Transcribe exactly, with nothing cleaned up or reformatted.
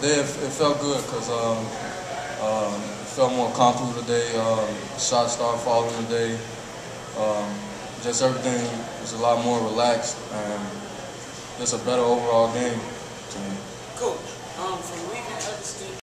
Today it, it felt good because um, um, it felt more comfortable today. Um, shots started falling today. Um, just everything was a lot more relaxed and just a better overall game to me. Coach, um, from leaving other students.